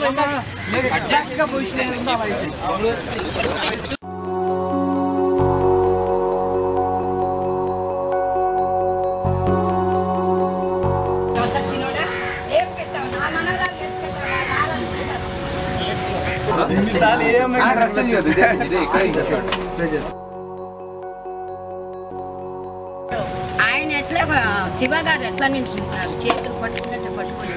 ఎగ్జాక్ట్గా పొజిషన్ ఉందో ఆ వయసు. ఆయన ఎట్లా శివ గారు ఎట్లా నిల్చుంటారు చేతులు పట్టుకున్నట్టు పట్టుకుని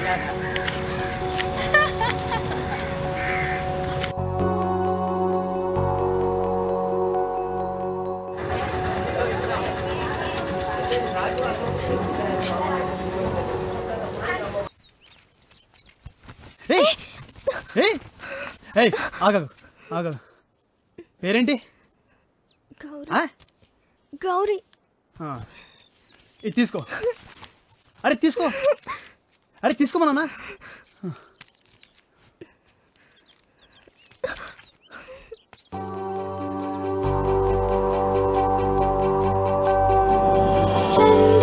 ఆగదు ఆగదు పేరేంటి గౌరీ ఇది తీసుకో అరే తీసుకో అరే తీసుకోమన్నా చల్